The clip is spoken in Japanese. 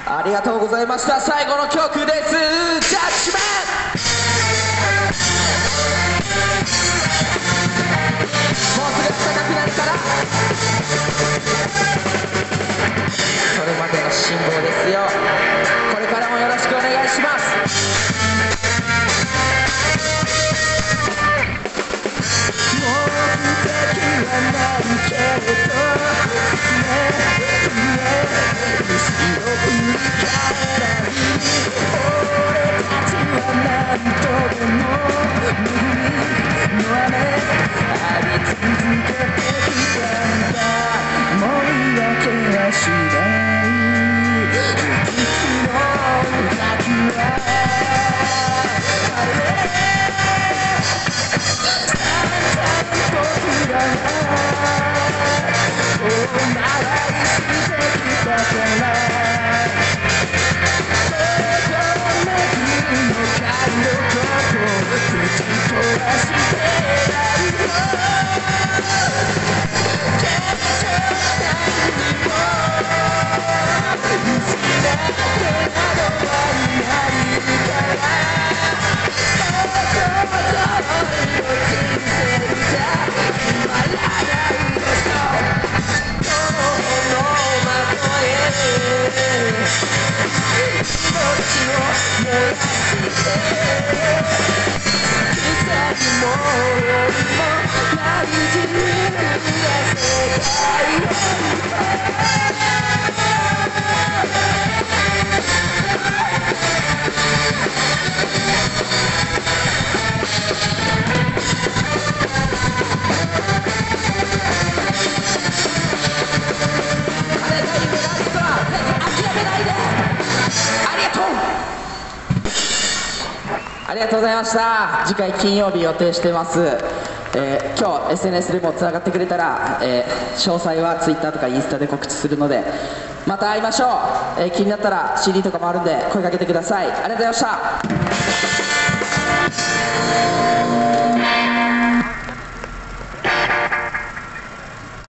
ありがとうございました。最後の曲です。ジャッジメンもうすぐ高くなるから、それまでの辛抱ですよ。これからもよろしくお願いします。目的はないけれど後ろ振り返らない俺たちは何とでも恵みの雨浴び続けてきたんだ。もう言い訳はしないいつの先はありがとうございました。次回金曜日予定してます。今日 SNS でもつながってくれたら、詳細は Twitter とかインスタで告知するのでまた会いましょう。気になったら CD とかもあるんで声かけてください。ありがとうございました。